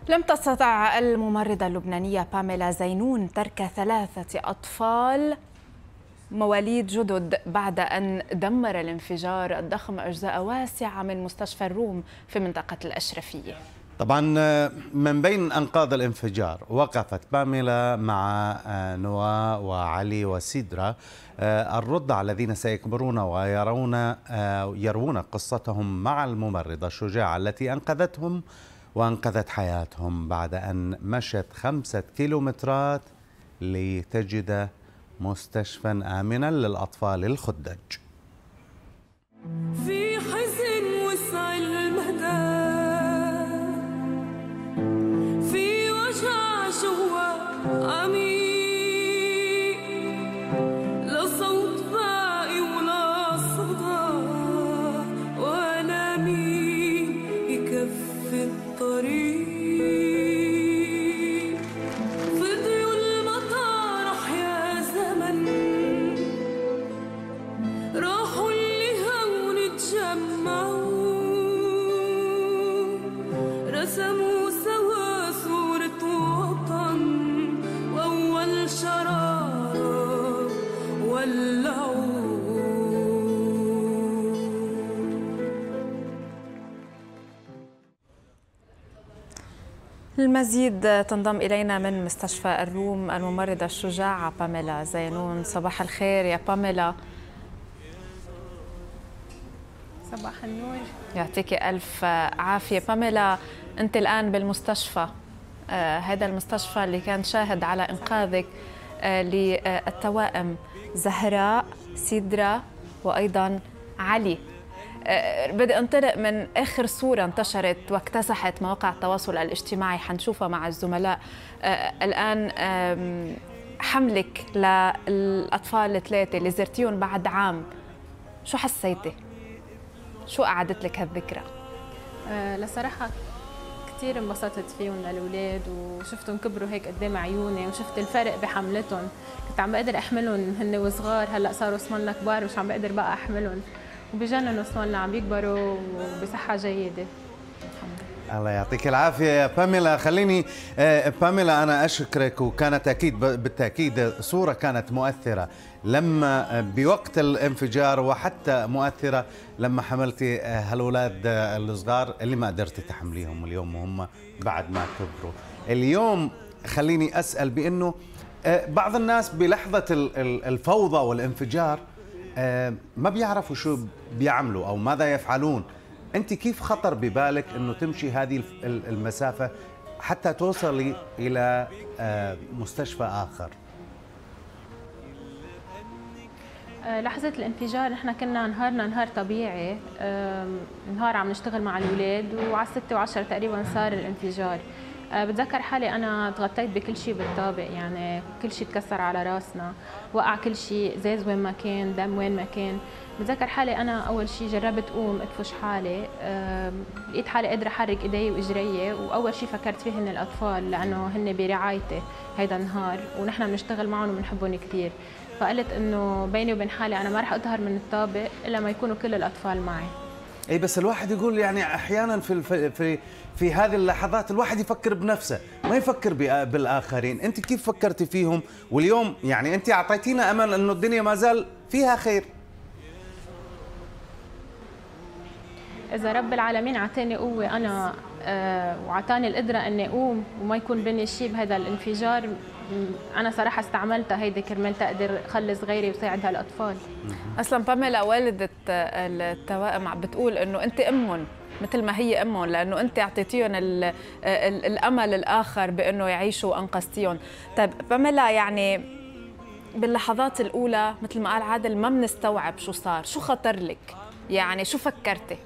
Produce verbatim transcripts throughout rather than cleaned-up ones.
لم تستطع الممرضة اللبنانية باميلا زينون ترك ثلاثة أطفال مواليد جدد بعد أن دمر الانفجار الضخم أجزاء واسعة من مستشفى الروم في منطقة الأشرفية. طبعا من بين أنقاض الانفجار وقفت باميلا مع نواء وعلي وسيدرا الرضع الذين سيكبرون ويرون يروون قصتهم مع الممرضة الشجاعة التي أنقذتهم وأنقذت حياتهم بعد أن مشت خمسة كيلومترات لتجد مستشفى آمنا للأطفال الخدج. في حزن وسع المدى، في وجع جوا عميق، لا صوت باقي ولا صدى، ولا مين يكفي الطريق. فضيوا المطارح يا زمن، راحوا اللي هون تجمعوا، رسموا سوا صورة وطن، وأول شرارة ولعوا. المزيد تنضم إلينا من مستشفى الروم الممرضة الشجاعة باميلا زينون. صباح الخير يا باميلا. صباح النور. يعطيك ألف عافية. باميلا، أنت الآن بالمستشفى، آه هذا المستشفى اللي كان شاهد على إنقاذك آه للتوائم زهراء، سيدرا، وأيضا علي. أه بدي انطلق من آخر صورة انتشرت واكتسحت مواقع التواصل الاجتماعي، حنشوفها مع الزملاء أه الآن. حملك للأطفال الثلاثة اللي زرتيهم بعد عام، شو حسيتي؟ شو قعدت لك هالذكرى؟ أه لصراحة كثير انبسطت فيهم للأولاد، وشفتهم كبروا هيك قدام عيوني، وشفت الفرق بحملتهم. كنت عم بقدر أحملهم هن وصغار، هلأ صاروا اسمنا كبار ومش عم بقدر بقى أحملهم، وبجننوا اسمنا عم بيكبروا وبصحة جيدة. الله يعطيك العافية يا باميلا. خليني باميلا أنا أشكرك، وكانت أكيد بالتأكيد صورة كانت مؤثرة لما بوقت الانفجار، وحتى مؤثرة لما حملتي هالأولاد الصغار اللي ما قدرتي تحمليهم اليوم وهم بعد ما كبروا. اليوم خليني أسأل بأنه بعض الناس بلحظة الفوضى والانفجار ما بيعرفوا شو بيعملوا أو ماذا يفعلون. أنت كيف خطر ببالك أنه تمشي هذه المسافة حتى توصلي إلى مستشفى آخر؟ لحظة الانفجار نحن كنا نهارنا نهار طبيعي، نهار عم نشتغل مع الأولاد، وعلى ستة وعشرة تقريبا صار الانفجار. بتذكر حالي أنا تغطيت بكل شيء بالطابق، يعني كل شيء تكسر على راسنا، وقع كل شيء، زاز وين ما كان، دم وين ما كان. بتذكر حالي أنا أول شيء جربت قوم أدفش حالي، لقيت حالي قادرة أحرك إيدي وإجري، وأول شيء فكرت فيه هن الأطفال، لأنه هن برعايتي هيدا النهار، ونحن بنشتغل معهم وبنحبهم كثير. فقلت إنه بيني وبين حالي أنا ما رح أظهر من الطابق إلا ما يكونوا كل الأطفال معي. اي بس الواحد يقول يعني احيانا في في في هذه اللحظات الواحد يفكر بنفسه، ما يفكر بالاخرين. انت كيف فكرتي فيهم؟ واليوم يعني انت اعطيتينا امل انه الدنيا ما زال فيها خير. اذا رب العالمين اعطاني قوه انا آه وعطاني القدره اني اقوم وما يكون بيني شيء بهذا الانفجار، أنا صراحة استعملتها هيدي كرمال تقدر خلص غيري وساعد هالأطفال. أصلاً باميلا والدة التوائم عم بتقول إنه أنت أمهم مثل ما هي أمهم، لأنه أنت أعطيتيهم الأمل الآخر بأنه يعيشوا وأنقذتيهم. طيب باميلا، يعني باللحظات الأولى مثل ما قال عادل ما بنستوعب شو صار، شو خطر لك؟ يعني شو فكرتي؟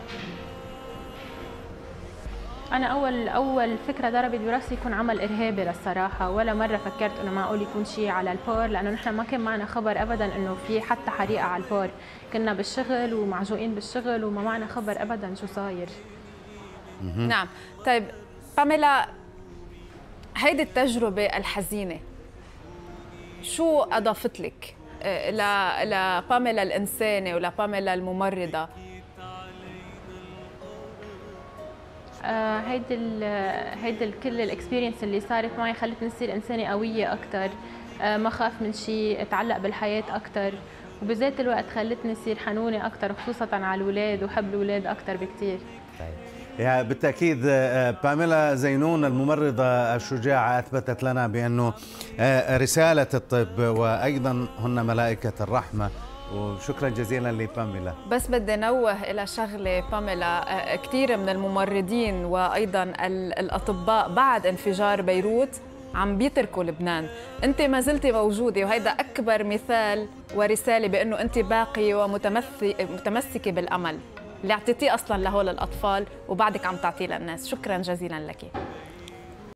أنا أول أول فكرة ضربت براسي يكون عمل إرهابي للصراحة، ولا مرة فكرت إنه معقول يكون شيء على البور، لأنه نحن ما كان معنا خبر أبداً إنه في حتى حريقة على البور، كنا بالشغل ومعجوقين بالشغل وما معنا خبر أبداً شو صاير. نعم، طيب باميلا، هيدي التجربة الحزينة شو أضافت لك لباميلا الإنسانة ولباميلا الممرضة؟ آه هيدي ال هيدي ال كل الاكسبيرينس اللي صارت معي خلتني اصير انسانه قويه اكثر، آه ما خاف من شيء، اتعلق بالحياه اكثر، وبذات الوقت خلتني اصير حنونه اكثر خصوصا على الاولاد وحب الاولاد اكثر بكثير. يعني بالتأكيد باميلا زينون الممرضة الشجاعة أثبتت لنا بأنه رسالة الطب وأيضا هن ملائكة الرحمة، وشكرا جزيلا لباميلا. بس بدي نوه إلى شغلة باميلا، كثير من الممرضين وأيضا الأطباء بعد انفجار بيروت عم بيتركوا لبنان، أنت ما زلتي موجودة، وهيدا أكبر مثال ورسالة بأنه أنت باقية ومتمسكة بالأمل اللي اعطيتيه اصلا لهول الاطفال وبعدك عم تعطيه للناس. شكرا جزيلا لك.